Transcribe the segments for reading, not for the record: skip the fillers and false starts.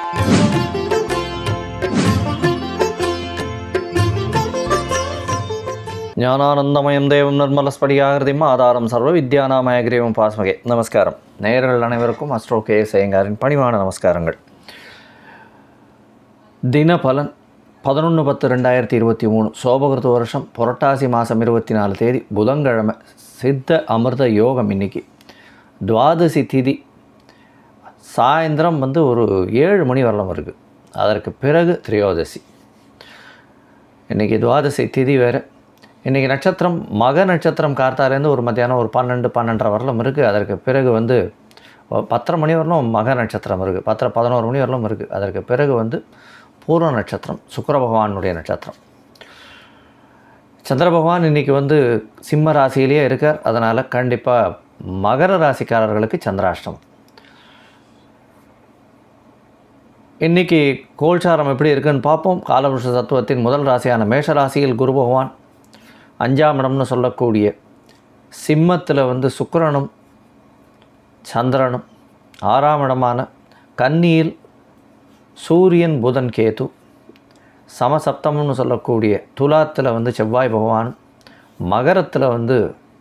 ஞானானந்தமயம் தேவம் நிர்மலஸ்படியாகிருதிம் ஆதாரம் சர்வ வித்யாநாமயகிரீவம் பாஸ்மகே. நமஸ்காரம். நேயர்கள் அனைவருக்கும் அஸ்ட்ரோ K.S ஐயங்காரின் பணிவான நமஸ்காரங்கள். தினபலன் 11/10/2023 சோபகிருத்து வருஷம் புரட்டாசி மாதம் 24 தேதி புதன்கிழமை. சித்த அமிர்த யோகம். இன்னைக்கு துவாதசி திதி சாயந்தரம் ஒரு 7 மணி வரலாம் இருக்குது. அதற்கு பிறகு திரையோதசி. இன்றைக்கி துவாதசி திதி வேறு. இன்றைக்கி நட்சத்திரம் மக நட்சத்திரம் கார்த்தாலேருந்து ஒரு மத்தியானம் ஒரு 12-12:30 வரலும் இருக்குது. அதற்கு பிறகு 10:30 மணி வரலும் மக நட்சத்திரம் இருக்குது. 10-11 மணி வரலும் இருக்குது. அதற்கு பிறகு பூர்வ நட்சத்திரம் சுக்கிர பகவானுடைய நட்சத்திரம். சந்திர பகவான் இன்றைக்கி சிம்ம ராசியிலேயே இருக்கார். அதனால் கண்டிப்பாக மகர ராசிக்காரர்களுக்கு சந்திராஷ்டமம். இன்றைக்கி கோல்சாரம் எப்படி இருக்குன்னு பார்ப்போம். காலபுருஷ தத்துவத்தின் முதல் ராசியான மேஷ ராசியில் குரு பகவான், 5ஆம் இடம்னு சொல்லக்கூடிய சிம்மத்தில் சுக்கிரனும் சந்திரனும், 6ஆம் இடமான கன்னியில் சூரியன் புதன் கேது, சமசப்தம்னு சொல்லக்கூடிய துலாத்தில் செவ்வாய் பகவான், மகரத்தில்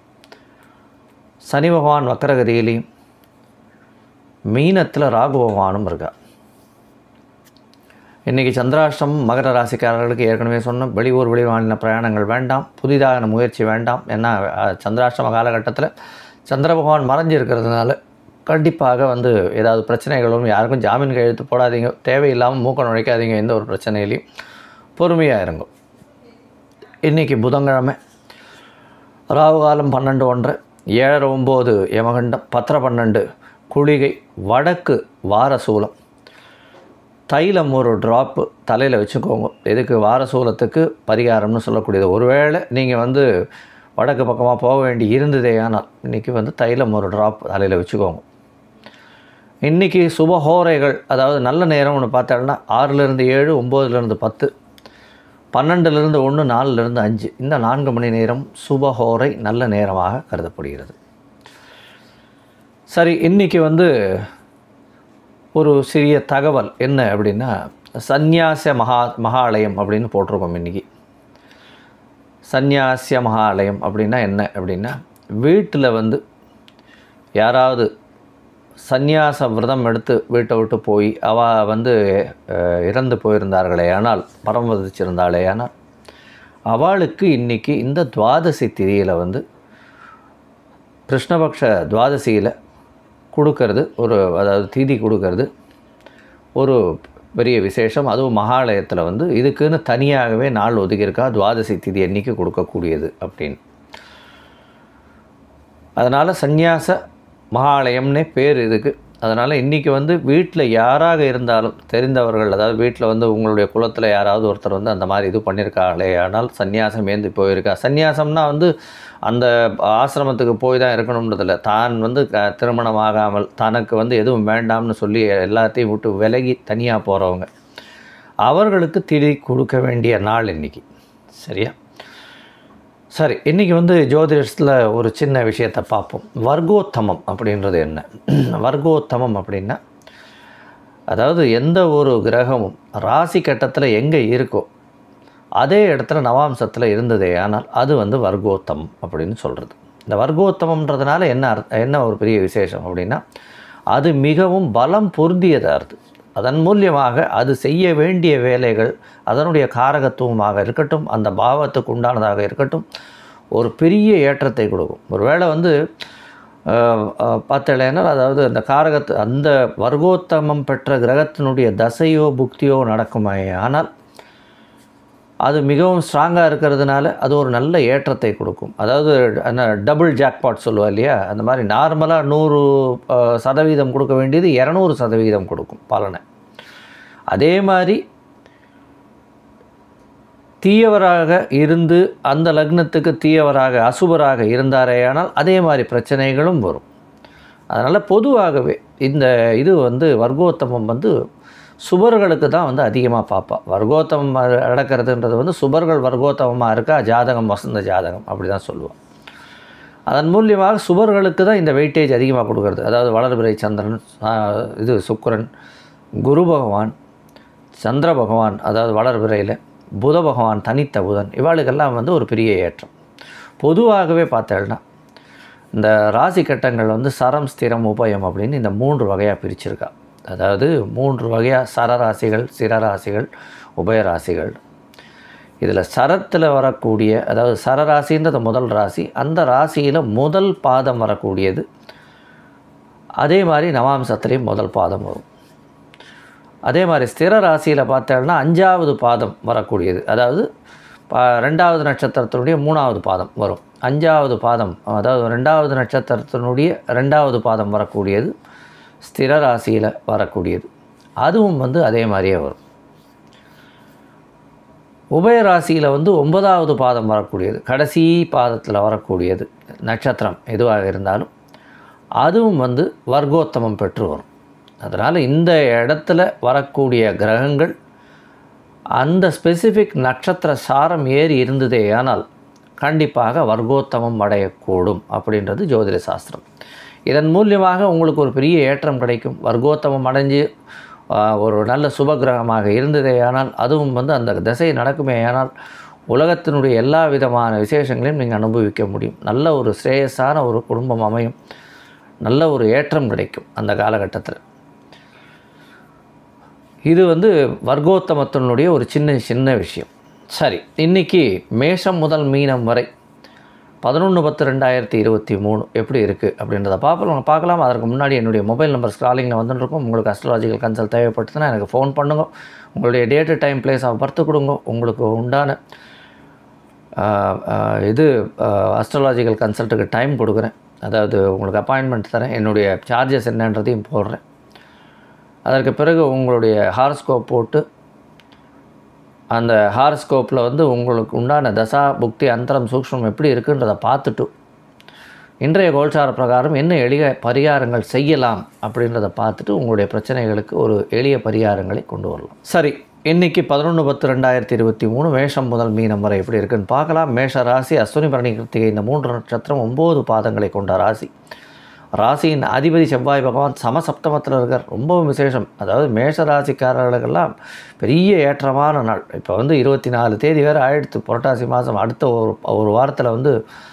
சனி பகவான் வக்கரகதியிலையும், மீனத்தில் ராகு பகவானும் இருக்கா. இன்றைக்கி சந்திராஷ்டமம் மகர ராசிக்காரர்களுக்கு ஏற்கனவே சொன்னோம். வெளியூர் வெளிமாநில பிரயாணங்கள் வேண்டாம், புதிதான முயற்சி வேண்டாம். ஏன்னா சந்திராஷ்டம காலகட்டத்தில் சந்திர பகவான் மறைஞ்சு இருக்கிறதுனால கண்டிப்பாக ஏதாவது பிரச்சனைகளும், யாருக்கும் ஜாமீன் கையெழுத்து போடாதீங்க, தேவையில்லாமல் மூக்க நுழைக்காதீங்க, எந்த ஒரு பிரச்சனையிலையும் பொறுமையாக இருங்க. இன்றைக்கி புதன்கிழமை. ராகு காலம் 12:01, 7:09 யமகண்டம், 10:12 குளிகை, வடக்கு வாரசூலம். தைலம் ஒரு ட்ராப்பு தலையில் வச்சுக்கோங்க. எதுக்கு? வாரசூலத்துக்கு பரிகாரம்னு சொல்லக்கூடியது. ஒருவேளை நீங்கள் வடக்கு பக்கமாக போக வேண்டி இருந்ததே ஆனால் இன்றைக்கி தைலம் ஒரு ட்ராப் தலையில் வச்சுக்கோங்க. இன்றைக்கி சுபஹோரைகள், அதாவது நல்ல நேரம் ஒன்று பார்த்தோம்னா 6லேருந்து 7, 9லேருந்து 10, 12லேருந்து 1, 4லேருந்து 5. இந்த 4 மணி நேரம் சுபஹோரை நல்ல நேரமாக கருதப்படுகிறது. சரி, இன்றைக்கி ஒரு சிறிய தகவல் என்ன அப்படின்னா, சந்நியாச மகாலயம் அப்படின்னு போட்டிருக்கோம். இன்றைக்கி சந்நியாசிய மகாலயம் அப்படின்னா என்ன அப்படின்னா, வீட்டில் யாராவது சந்நியாச விரதம் எடுத்து வீட்டை விட்டு போய் அவள் இறந்து போயிருந்தார்களே ஆனால், பரமதிச்சிருந்தாளே ஆனால், அவளுக்கு இன்றைக்கி இந்த துவாதசி திதியில் கிருஷ்ணபக்ஷ துவாதசியில் கொடுக்கறது அதாவது தீதி கொடுக்கறது ஒரு பெரிய விசேஷம். அதுவும் மகாலயத்தில் இதுக்குன்னு தனியாகவே நாள் ஒதுக்கியிருக்கா, துவாதசி திதி அன்றைக்கி கொடுக்கக்கூடியது அப்படின்னு. அதனால் சந்நியாச மகாலயம்னே பேர் இதுக்கு. அதனால் இன்றைக்கி வீட்டில் யாராக இருந்தாலும் தெரிந்தவர்கள், அதாவது வீட்டில் உங்களுடைய குலத்தில் யாராவது ஒருத்தர் அந்த மாதிரி இது பண்ணியிருக்காங்களே ஆனால் சந்நியாசம் ஏந்தி போயிருக்கா. சந்நியாசம்னா அந்த ஆசிரமத்துக்கு போய் தான் இருக்கணுன்றதில்ல. தான் திருமணமாகாமல் தனக்கு எதுவும் வேண்டாம்னு சொல்லி எல்லாத்தையும் விட்டு விலகி தனியாக போகிறவங்க, அவர்களுக்கு திதி கொடுக்க வேண்டிய நாள் இன்றைக்கி. சரியா? சரி, இன்றைக்கி ஜோதிடத்தில் ஒரு சின்ன விஷயத்தை பார்ப்போம். வர்க்கோத்தமம் அப்படின்றது என்ன? வர்க்கோத்தமம் அப்படின்னா, அதாவது எந்த ஒரு கிரகமும் ராசி கட்டத்தில் எங்கே இருக்கோ அதே இடத்துல நவாம்சத்தில் இருந்ததே ஆனால் அது வர்க்கோத்தமம் அப்படின்னு சொல்கிறது. இந்த வர்க்கோத்தமன்றதுனால என்ன ஒரு பெரிய விசேஷம் அப்படின்னா, அது மிகவும் பலம் பொருந்தியதாக இருக்குது. அதன் மூலியமாக அது செய்ய வேண்டிய வேலைகள், அதனுடைய காரகத்துவமாக இருக்கட்டும், அந்த பாவத்துக்கு உண்டானதாக இருக்கட்டும், ஒரு பெரிய ஏற்றத்தை கொடுக்கும். ஒரு வேளை பார்த்தலைன்னா, அதாவது அந்த அந்த வர்க்கோத்தமம் பெற்ற கிரகத்தினுடைய தசையோ புக்தியோ நடக்குமே ஆனால் அது மிகவும் ஸ்ட்ராங்காக இருக்கிறதுனால அது ஒரு நல்ல ஏற்றத்தை கொடுக்கும். அதாவது டபுள் ஜாக்பாட் சொல்லுவா இல்லையா, அந்த மாதிரி நார்மலாக 100% கொடுக்க வேண்டியது 200% கொடுக்கும் பலனை. அதே மாதிரி தீயவராக இருந்து அந்த லக்னத்துக்கு தீயவராக அசுபராக இருந்தாரேயானால் அதே மாதிரி பிரச்சனைகளும் வரும். அதனால் பொதுவாகவே இந்த இது வர்க்கோத்தமம் சுபர்களுக்கு தான் அதிகமாக பார்ப்பா. வர்க்கோத்தமம் நடக்கிறதுன்றது சுபர்கள் வர்க்கோத்தமமாக இருக்கா, ஜாதகம் வசந்த ஜாதகம் அப்படி தான் சொல்லுவாள். அதன் மூலியமாக சுபர்களுக்கு தான் இந்த வெயிட்டேஜ் அதிகமாக கொடுக்கறது. அதாவது வளர்பிறை சந்திரன், சுக்கிரன், குரு பகவான், சந்திர பகவான் அதாவது வளர்பிறையில், புத பகவான் தனித்த புதன், இவாளுக்கெல்லாம் வந்து ஒரு பெரிய ஏற்றம். பொதுவாகவே பார்த்தேன்னா இந்த ராசி கட்டங்கள் வந்து சரம், ஸ்திரம், உபயம் அப்படின்னு இந்த 3 வகையாக பிரிச்சிருக்கா. அதாவது 3 வகையாக சரராசிகள், சிரராசிகள், உபயராசிகள். இதில் சரத்தில் வரக்கூடிய, அதாவது சரராசின்றது முதல் ராசி, அந்த ராசியில் முதல் பாதம் வரக்கூடியது. அதே மாதிரி நவாம்சத்துலேயும் முதல் பாதம் வரும். அதே மாதிரி ஸ்திர ராசியில் பார்த்தோம்னா 5வது பாதம் வரக்கூடியது, அதாவது 2வது நட்சத்திரத்தினுடைய 3வது பாதம் வரும். 5வது பாதம், அதாவது 2வது நட்சத்திரத்தினுடைய 2வது பாதம் வரக்கூடியது ஸ்திர ராசியில் வரக்கூடியது. அதுவும் வந்து அதே மாதிரியே வரும். உபயராசியில் வந்து 9வது பாதம் வரக்கூடியது, கடைசி பாதத்தில் வரக்கூடியது நட்சத்திரம் எதுவாக இருந்தாலும் அதுவும் வந்து வர்க்கோத்தமம் பெற்று வரும். அதனால் இந்த இடத்துல வரக்கூடிய கிரகங்கள் அந்த ஸ்பெசிஃபிக் நட்சத்திர சாரம் ஏறி இருந்ததே ஆனால் கண்டிப்பாக வர்க்கோத்தமம் அடையக்கூடும் அப்படின்றது ஜோதிட சாஸ்திரம். இதன் மூலியமாக உங்களுக்கு ஒரு பெரிய ஏற்றம் கிடைக்கும். வர்க்கோத்தமம் அடைஞ்சு ஒரு நல்ல சுபகிரகமாக இருந்ததே ஆனால், அதுவும் வந்து அந்த திசை நடக்குமே ஆனால் உலகத்தினுடைய எல்லா விதமான விசேஷங்களையும் நீங்கள் அனுபவிக்க முடியும். நல்ல ஒரு ஸ்ரேயஸான ஒரு குடும்பம் அமையும், நல்ல ஒரு ஏற்றம் கிடைக்கும் அந்த காலகட்டத்தில். இது வந்து வர்க்கோத்தமத்தினுடைய ஒரு சின்ன விஷயம். சரி, இன்றைக்கி மேஷம் முதல் மீனம் வரை 11/10/2023 எப்படி இருக்குது அப்படின்றத பார்க்கலாம். அதற்கு முன்னாடி என்னுடைய மொபைல் நம்பர் ஸ்க்ராலிங்கில் வந்துட்டுருக்கும். உங்களுக்கு அஸ்ட்ராலஜிக்கல் கன்சல்ட் தேவைப்பட்டுச்சுன்னா எனக்கு ஃபோன் பண்ணுங்க. உங்களுடைய date, time, place of birth கொடுங்க. உங்களுக்கு உண்டான அஸ்ட்ராலஜிக்கல் கன்சல்ட்டுக்கு டைம் கொடுக்குறேன். அதாவது உங்களுக்கு அப்பாயின்மெண்ட் தரேன். என்னுடைய சார்ஜஸ் என்னன்றதையும் போடுறேன். அதற்கு பிறகு உங்களுடைய ஹாரோஸ்கோப் போட்டு அந்த ஹாரோஸ்கோப்பில் வந்து உங்களுக்கு உண்டான தசா, புக்தி, அந்தரம், சூக்ஷ்மம் எப்படி இருக்குன்றதை பார்த்துட்டு இன்றைய கோல்சார பிரகாரம் என்ன எளிய பரிகாரங்கள் செய்யலாம் அப்படின்றத பார்த்துட்டு உங்களுடைய பிரச்சனைகளுக்கு ஒரு எளிய பரிகாரங்களை கொண்டு வரலாம். சரி, இன்றைக்கி 11/10/2023 மேஷம் முதல் மீனம் வரை எப்படி இருக்குன்னு பார்க்கலாம். மேஷ ராசி, அஸ்வினி, பரணி, கிருத்திகை இந்த 3 நட்சத்திரம் 9 பாதங்களை கொண்ட ராசி. ராசியின் அதிபதி செவ்வாய் பகவான் சமசப்தமத்தில் இருக்கார். ரொம்பவும் விசேஷம். அதாவது மேஷ ராசிக்காரர்களுக்கெல்லாம் பெரிய ஏற்றமான நாள். இப்போ வந்து 24 தேதி வேறு ஆயிடுத்து, புரட்டாசி மாதம். அடுத்த ஒரு வாரத்தில் வந்து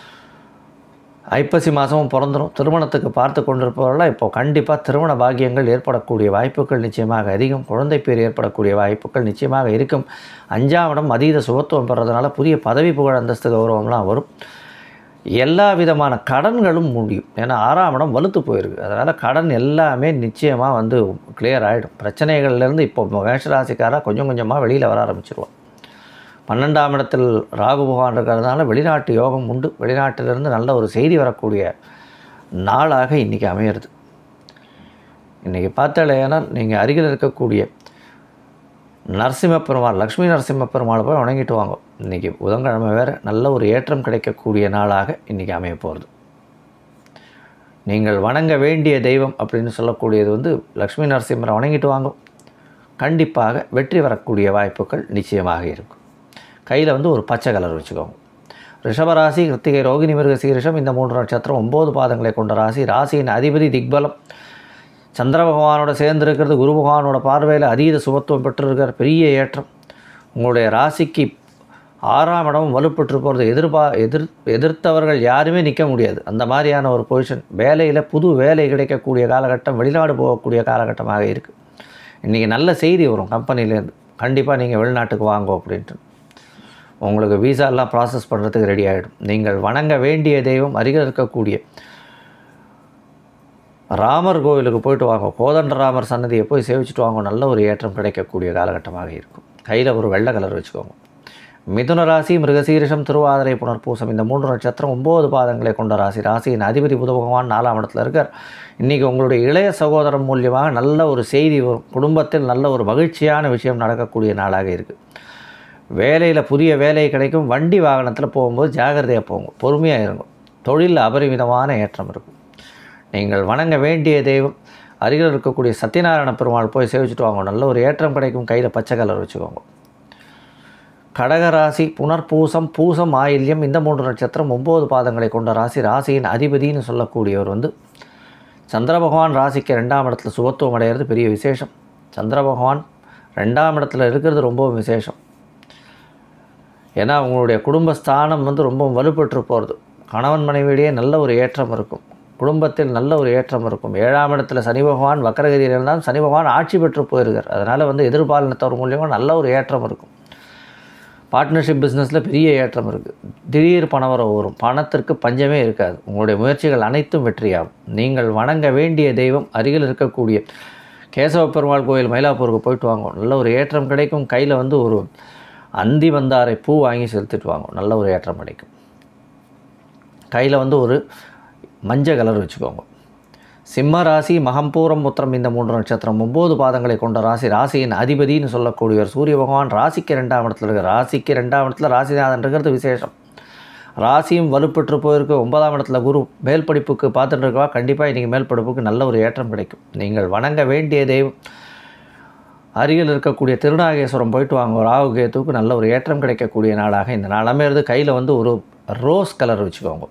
ஐப்பசி மாதமும் பிறந்துடும். திருமணத்துக்கு பார்த்து கொண்டிருப்பவர்களால் இப்போ கண்டிப்பாக திருமண பாக்கியங்கள் ஏற்படக்கூடிய வாய்ப்புகள் நிச்சயமாக அதிகம். குழந்தை பேர் ஏற்படக்கூடிய வாய்ப்புகள் நிச்சயமாக இருக்கும். 5ஆம் இடம் அதீத சுபத்துவம் பெறதுனால புதிய பதவி, புகழ், அந்தஸ்து, கௌரவம்லாம் வரும். எல்லா விதமான கடன்களும் முடியும். ஏன்னா 6ஆம் இடம் வலுத்து போயிருக்கு. அதனால் கடன் எல்லாமே நிச்சயமாக வந்து கிளியர் ஆகிடும். பிரச்சனைகள்லேருந்து இப்போ மேஷராசிக்காராக கொஞ்சம் கொஞ்சமாக வெளியில் வர ஆரம்பிச்சிருவோம். 12ஆம் இடத்தில் ராகு பகவான் இருக்கிறதுனால வெளிநாட்டு யோகம் உண்டு. வெளிநாட்டிலிருந்து நல்ல ஒரு செய்தி வரக்கூடிய நாளாக இன்றைக்கி அமையிறது. இன்றைக்கி பார்த்தாலேனா நீங்கள் அருகில் இருக்கக்கூடிய நரசிம்ம பெருமாள், லக்ஷ்மி நரசிம்ம பெருமாளை போய் வணங்கிட்டு வாங்க. இன்றைக்கி புதன்கிழமை வேறு, நல்ல ஒரு ஏற்றம் கிடைக்கக்கூடிய நாளாக இன்றைக்கி அமைய போகிறது. நீங்கள் வணங்க வேண்டிய தெய்வம் அப்படின்னு சொல்லக்கூடியது வந்து லக்ஷ்மி நரசிம்மரை வணங்கிட்டு வாங்க. கண்டிப்பாக வெற்றி வரக்கூடிய வாய்ப்புகள் நிச்சயமாக இருக்கும். கையில் வந்து ஒரு பச்சை கலர் வச்சுக்கோங்க. ரிஷபராசி, கிருத்திகை, ரோகிணி, மிருக, சீரிஷம் இந்த 3 நட்சத்திரம் 9 பாதங்களை கொண்ட ராசி. ராசியின் அதிபதி திக்பலம் சந்திர பகவானோட சேர்ந்துருக்கிறது. குரு பகவானோட பார்வையில் அதீத சுபத்துவம் பெற்றிருக்கிற பெரிய ஏற்றம். உங்களுடைய ராசிக்கு 6ஆம் இடமும் வலுப்பெற்று போகிறது. எதிர்த்தவர்கள் யாருமே நிற்க முடியாது. அந்த மாதிரியான ஒரு பொசிஷன். வேலையில் புது வேலை கிடைக்கக்கூடிய காலகட்டம், வெளிநாடு போகக்கூடிய காலகட்டமாக இருக்குது. இன்றைக்கி நல்ல செய்தி வரும் கம்பெனிலேருந்து, கண்டிப்பாக நீங்கள் வெளிநாட்டுக்கு வாங்க அப்படின்ட்டு. உங்களுக்கு வீசாலாம் ப்ராசஸ் பண்ணுறதுக்கு ரெடி ஆகிடும். நீங்கள் வணங்க வேண்டிய தெய்வம் அருகில் இருக்கக்கூடிய ராமர் கோவிலுக்கு போயிட்டு வாங்க. கோதண்ட ராமர் சன்னதியை போய் சேவிச்சுட்டு வாங்க. நல்ல ஒரு ஏற்றம் கிடைக்கக்கூடிய காலகட்டமாக இருக்கும். கையில் ஒரு வெள்ளை கலர் வச்சுக்கோங்க. மிதுன ராசி, மிருகசீரிஷம், திருவாதிரை, புனர்பூசம் இந்த 3 நட்சத்திரம் 9 பாதங்களை கொண்ட ராசி. ராசியின் அதிபதி புத பகவான் 4ஆம் இடத்துல இருக்கார். இன்றைக்கி உங்களுடைய இளைய சகோதரம் மூலியமாக நல்ல ஒரு செய்தி வரும். குடும்பத்தில் நல்ல ஒரு மகிழ்ச்சியான விஷயம் நடக்கக்கூடிய நாளாக இருக்குது. வேலையில் புதிய வேலை கிடைக்கும். வண்டி வாகனத்தில் போகும்போது ஜாகிரதையாக போங்க, பொறுமையாக இருங்க. தொழிலில் அபரிமிதமான ஏற்றம் இருக்கும். நீங்கள் வணங்க வேண்டிய தெய்வம் அருகில் இருக்கக்கூடிய சத்யநாராயண பெருமாள் போய் சேவிச்சுட்டு வாங்க. நல்ல ஒரு ஏற்றம் கிடைக்கும். கையில் பச்சை கலர் வச்சுக்கோங்க. கடகராசி, புனர்பூசம், பூசம், ஆயில்யம் இந்த 3 நட்சத்திரம் 9 பாதங்களை கொண்ட ராசி. ராசியின் அதிபதினு சொல்லக்கூடியவர் வந்து சந்திர பகவான் ராசிக்கு 2ஆம் இடத்துல சுபத்துவம் அடைகிறது பெரிய விசேஷம். சந்திர பகவான் 2ஆம் இடத்துல இருக்கிறது ரொம்ப விசேஷம். ஏன்னா உங்களுடைய குடும்பஸ்தானம் வந்து ரொம்ப வலுப்பெற்று போகிறது. கணவன் மனைவியிடையே நல்ல ஒரு ஏற்றம் இருக்கும், குடும்பத்தில் நல்ல ஒரு ஏற்றம் இருக்கும். 7ஆம் இடத்துல சனி பகவான் வக்கரகதியில் இருந்தாலும் சனி பகவான் ஆட்சி பெற்று போயிருக்கார். அதனால் வந்து எதிர்பாலினத்தவர் மூலியமாக நல்ல ஒரு ஏற்றம் இருக்கும். பார்ட்னர்ஷிப் பிஸ்னஸில் பெரிய ஏற்றம் இருக்குது. திடீர் பணவரவு வரும், பணத்திற்கு பஞ்சமே இருக்காது. உங்களுடைய முயற்சிகள் அனைத்தும் வெற்றியாகும். நீங்கள் வணங்க வேண்டிய தெய்வம் அருகில் இருக்கக்கூடிய கேசவ பெருமாள் கோயில் மயிலாப்பூருக்கு போயிட்டு வாங்க, நல்ல ஒரு ஏற்றம் கிடைக்கும். கையில் வந்து ஒரு அந்தி வந்தாரை பூ வாங்கி செலுத்திட்டு வாங்க, நல்ல ஒரு ஏற்றம் கிடைக்கும். கையில் வந்து ஒரு மஞ்சள் கலர் வச்சுக்கோங்க. சிம்ம ராசி மகம்பூரம் உத்திரம் இந்த 3 நட்சத்திரம் 9 பாதங்களை கொண்ட ராசி. ராசியின் அதிபதினு சொல்லக்கூடியவர் சூரிய பகவான் ராசிக்கு 2ஆம் இடத்துல இருக்கார். ராசிக்கு 2ஆம் இடத்துல ராசிநாதன் இருக்கிறது விசேஷம். ராசியும் வலுப்பெற்று போயிருக்கு. 9ஆம் இடத்துல குரு மேல் படிப்புக்கு பார்த்துட்டு இருக்கவா கண்டிப்பாக இன்றைக்கி மேல் படிப்புக்கு நல்ல ஒரு ஏற்றம் கிடைக்கும். நீங்கள் வணங்க வேண்டிய தெய்வம் அருகில் இருக்கக்கூடிய திருநாகேஸ்வரம் போயிட்டு வாங்க, ராகு கேத்துவுக்கு நல்ல ஒரு ஏற்றம் கிடைக்கக்கூடிய நாளாக இந்த நாள் அமையிறது. கையில் வந்து ஒரு ரோஸ் கலர் வச்சுக்கோங்க.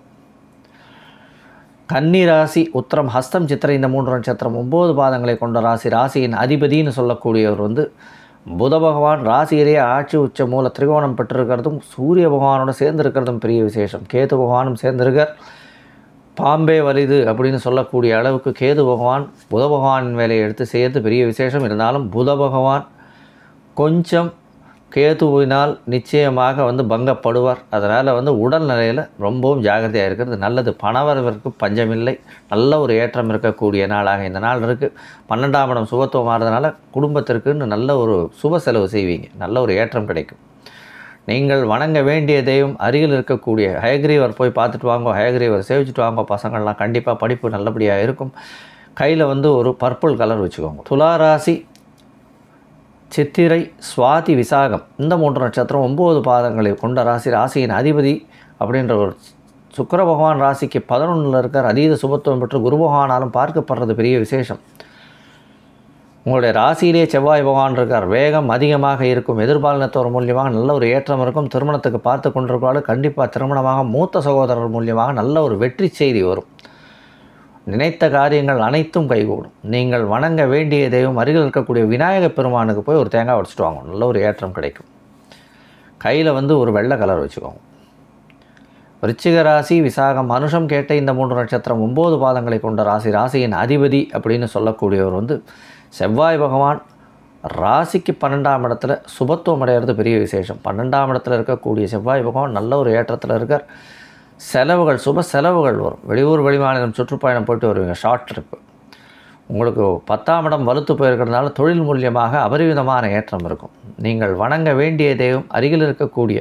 கன்னி ராசி உத்திரம் ஹஸ்தம் சித்திரை இந்த 3 நட்சத்திரம் 9 பாதங்களை கொண்ட ராசி. ராசியின் அதிபதினு சொல்லக்கூடியவர் வந்து புத பகவான் ராசியிலேயே ஆட்சி உச்ச மூல திரிகோணம் பெற்றிருக்கிறதும் சூரிய பகவானோட சேர்ந்திருக்கிறதும் பெரிய விசேஷம். கேது பகவானும் சேர்ந்திருக்கார். பாம்பே வலிது அப்படின்னு சொல்லக்கூடிய அளவுக்கு கேது பகவான் புத பகவானின் வேலையை எடுத்து செய்கிறது பெரிய விசேஷம். இருந்தாலும் புத பகவான் கொஞ்சம் கேதுவினால் நிச்சயமாக வந்து பங்கப்படுவார். அதனால் வந்து உடல்நிலையில் ரொம்பவும் ஜாகிரதையாக இருக்கிறது நல்லது. பணவரவிற்கு பஞ்சமில்லை, நல்ல ஒரு ஏற்றம் இருக்கக்கூடிய நாளாக இந்த நாள் இருக்குது. 12ஆம் இடம் சுபத்துவம் ஆகிறதுனால குடும்பத்திற்குன்னு நல்ல ஒரு சுப செலவு செய்வீங்க, நல்ல ஒரு ஏற்றம் கிடைக்கும். நீங்கள் வணங்க வேண்டிய தெய்வம் அருகில் இருக்கக்கூடிய ஹயக்ரீவர் போய் பார்த்துட்டு வாங்க, ஹயக்ரீவர் சேவிச்சுட்டு வாங்க. பசங்கள்லாம் கண்டிப்பாக படிப்பு நல்லபடியாக இருக்கும். கையில் வந்து ஒரு பர்பிள் கலர் வச்சுக்கோங்க. துலா ராசி சித்திரை சுவாதி விசாகம் இந்த 3 நட்சத்திரம் 9 பாதங்களை கொண்ட ராசி. ராசியின் அதிபதி அப்படின்ற ஒரு சுக்கிர பகவான் ராசிக்கு 11ல் இருக்கார். அதீத சுபத்துவம் பெற்று குரு பகவானாலும் பார்க்கப்படுறது பெரிய விசேஷம். உங்களுடைய ராசியிலே செவ்வாய் பகவான் இருக்கார். வேகம் அதிகமாக இருக்கும். எதிர்பாலினத்தவர் மூலியமாக நல்ல ஒரு ஏற்றம் இருக்கும். திருமணத்துக்கு பார்த்து கொண்டிருப்பாலும் கண்டிப்பாக திருமணமாக மூத்த சகோதரர் மூலியமாக நல்ல ஒரு வெற்றி செய்தி வரும். நினைத்த காரியங்கள் அனைத்தும் கைகூடும். நீங்கள் வணங்க வேண்டிய தெய்வம் அருகில் இருக்கக்கூடிய விநாயக பெருமானுக்கு போய் ஒரு தேங்காய் உடைச்சிட்டு வாங்க, நல்ல ஒரு ஏற்றம் கிடைக்கும். கையில் வந்து ஒரு வெள்ளை கலர் வச்சுக்கோங்க. விருச்சிக ராசி விசாகம் அனுஷம் கேட்ட இந்த 3 நட்சத்திரம் 9 பாதங்களை கொண்ட ராசி. ராசியின் அதிபதி அப்படின்னு சொல்லக்கூடியவர் வந்து செவ்வாய் பகவான் ராசிக்கு 12ஆம் இடத்துல சுபத்துவம் அடைகிறது பெரிய விசேஷம். 12ஆம் இடத்துல இருக்கக்கூடிய செவ்வாய் பகவான் நல்ல ஒரு ஏற்றத்தில் இருக்கார். செலவுகள் சுப செலவுகள் வரும். வெளியூர் வெளிமாநிலம் சுற்றுப்பயணம் போய்ட்டு வருவீங்க, ஷார்ட் ட்ரிப்பு. உங்களுக்கு 10ஆம் இடம் வலுத்து போயிருக்கிறதுனால தொழில் மூலியமாக அபரிவிதமான ஏற்றம் இருக்கும். நீங்கள் வணங்க வேண்டிய தெய்வம் அருகில் இருக்கக்கூடிய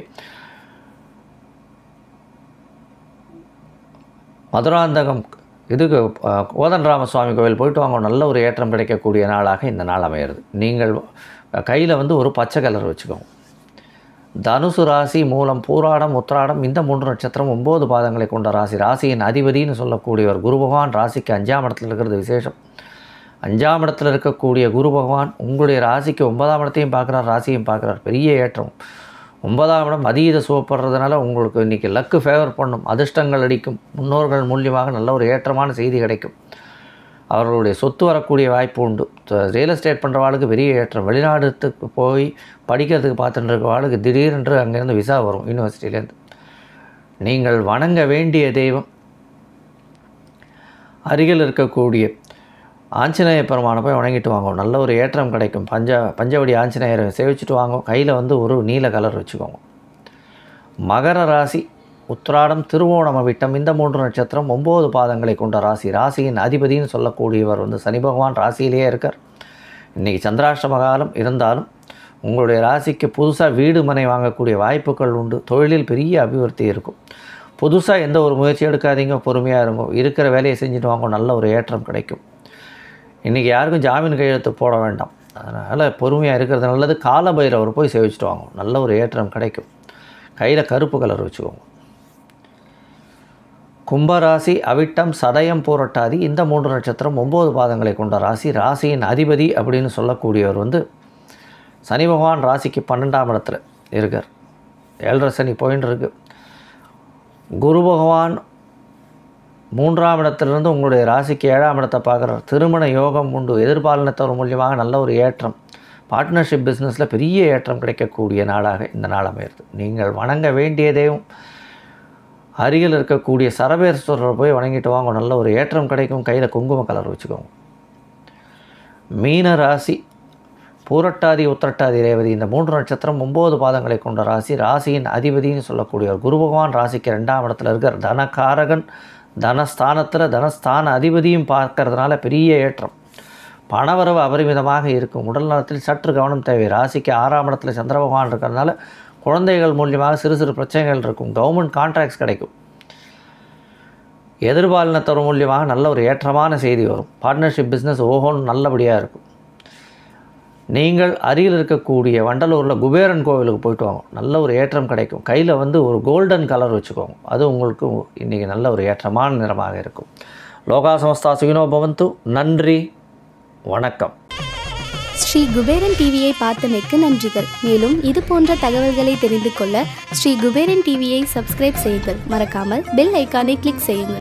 மதுராந்தகம் இதுக்கு கோதண்டராம சுவாமி கோவில் போயிட்டு வாங்க, நல்ல ஒரு ஏற்றம் கிடைக்கக்கூடிய நாளாக இந்த நாள் அமையிறது. நீங்கள் கையில் வந்து ஒரு பச்சை கலர் வச்சுக்கோங்க. தனுசு ராசி மூலம் பூராடம் உத்திராடம் இந்த 3 நட்சத்திரம் 9 பாதங்களை கொண்ட ராசி. ராசியின் அதிபதினு சொல்லக்கூடியவர் குரு பகவான் ராசிக்கு 5ஆம் இடத்துல இருக்கிறது விசேஷம். 5ஆம் இடத்துல இருக்கக்கூடிய குரு பகவான் உங்களுடைய ராசிக்கு 9ஆம் இடத்தையும் பார்க்குறார், ராசியும் பார்க்குறார். பெரிய ஏற்றம். 9ஆம் இடம் அதீத சுவப்படுறதுனால உங்களுக்கு இன்றைக்கி லக்கு ஃபேவர் பண்ணும், அதிர்ஷ்டங்கள் அடிக்கும். முன்னோர்கள் மூலியமாக நல்ல ஒரு ஏற்றமான செய்தி கிடைக்கும். அவர்களுடைய சொத்து வரக்கூடிய வாய்ப்பு உண்டு. ரியல் எஸ்டேட் பண்ணுறவாளுக்கு பெரிய ஏற்றம். வெளிநாட்டுக்கு போய் படிக்கிறதுக்கு பார்த்துட்டு இருக்கவாளுக்கு திடீரென்று அங்கேருந்து விசா வரும் யூனிவர்சிட்டியிலேருந்து. நீங்கள் வணங்க வேண்டிய தெய்வம் அருகில் இருக்கக்கூடிய ஆஞ்சநேய பெருமானை போய் வணங்கிட்டு வாங்க, நல்ல ஒரு ஏற்றம் கிடைக்கும். பஞ்சவடி ஆஞ்சநேயரை சேவிச்சுட்டு வாங்க. கையில் வந்து ஒரு நீல கலர் வச்சுக்கோங்க. மகர ராசி உத்திராடம் திருவோணம் அவிட்டம் இந்த 3 நட்சத்திரம் 9 பாதங்களை கொண்ட ராசி. ராசியின் அதிபதினு சொல்லக்கூடியவர் வந்து சனி பகவான் ராசியிலேயே இருக்கார். இன்றைக்கி சந்திராஷ்டம காலம் இருந்தாலும் உங்களுடைய ராசிக்கு புதுசாக வீடு மனை வாங்கக்கூடிய வாய்ப்புகள் உண்டு. தொழிலில் பெரிய அபிவிருத்தி இருக்கும். புதுசாக எந்த ஒரு முயற்சி எடுக்காதீங்க, பொறுமையாக இருங்க. இருக்கிற வேலையை செஞ்சுட்டு வாங்க, நல்ல ஒரு ஏற்றம் கிடைக்கும். இன்றைக்கி யாருக்கும் ஜாமீன் கையெழுத்து போட வேண்டாம், அதனால் பொறுமையாக இருக்கிறது நல்லது. காலபைரவர் போய் சேவிச்சுட்டு வாங்க, நல்ல ஒரு ஏற்றம் கிடைக்கும். கையில் கருப்பு கலர் வச்சுக்கோங்க. கும்பராசி அவிட்டம் சதயம் பூரட்டாதி இந்த 3 நட்சத்திரம் 9 பாதங்களை கொண்ட ராசி. ராசியின் அதிபதி அப்படின்னு சொல்லக்கூடியவர் வந்து சனி பகவான் ராசிக்கு 12ஆம் இடத்துல இருக்கார். 7.5 சனி போயின்னு இருக்கு. குரு பகவான் 3ஆம் இடத்திலிருந்து உங்களுடைய ராசிக்கு 7ஆம் இடத்தை பார்க்குறார். திருமண யோகம் உண்டு. எதிர்பாலினத்தவர் மூலியமாக நல்ல ஒரு ஏற்றம், பார்ட்னர்ஷிப் பிஸ்னஸில் பெரிய ஏற்றம் கிடைக்கக்கூடிய நாளாக இந்த நாள் அமையிறது. நீங்கள் வணங்க வேண்டியதையும் அருகில் இருக்கக்கூடிய சரபேஸ்வரரை போய் வணங்கிட்டு வாங்க, நல்ல ஒரு ஏற்றம் கிடைக்கும். கையில் குங்கும கலர் வச்சுக்கோங்க. மீன ராசி, பூரட்டாதி உத்திரட்டாதி ரேவதி இந்த 3 நட்சத்திரம் 9 பாதங்களை கொண்ட ராசி. ராசியின் அதிபதினு சொல்லக்கூடியவர் குரு பகவான் ராசிக்கு 2ஆம் இடத்துல இருக்கார். தனகாரகன், தனஸ்தானத்தில் தனஸ்தான அதிபதியும் பார்க்கறதுனால பெரிய ஏற்றம், பணவரவு அபரிமிதமாக இருக்கும். உடல் நலத்தில் சற்று கவனம் தேவை. ராசிக்கு 6ஆம் இடத்துல சந்திர பகவான் இருக்கிறதுனால குழந்தைகள் மூலியமாக சிறு சிறு பிரச்சனைகள் இருக்கும். கவர்மெண்ட் கான்ட்ராக்ட்ஸ் கிடைக்கும். எதிர்பாலினத்தவர் மூலியமாக நல்ல ஒரு ஏற்றமான செய்தி வரும். பார்ட்னர்ஷிப் பிஸ்னஸ் ஓஹோன்னு நல்லபடியாக இருக்கும். நீங்கள் அருகில் இருக்கக்கூடிய வண்டலூரில் குபேரன் கோவிலுக்கு போயிட்டு வாங்க, நல்ல ஒரு ஏற்றம் கிடைக்கும். கையில் ஒரு கோல்டன் கலர் வச்சுக்கோங்க, அது உங்களுக்கு இன்றைக்கி நல்ல ஒரு ஏற்றமான நிறமாக இருக்கும். லோகா சமஸ்தா சுகினோ பவந்து. நன்றி, வணக்கம். ஸ்ரீ குபேரன் டிவியை பார்த்தமைக்கு நன்றிகள். மேலும் இது போன்ற தகவல்களை தெரிந்து கொள்ள ஸ்ரீ குபேரன் டிவியை சப்ஸ்கிரைப் செய்யுங்கள். மறக்காமல் பெல் ஐக்கானை கிளிக் செய்யுங்கள்.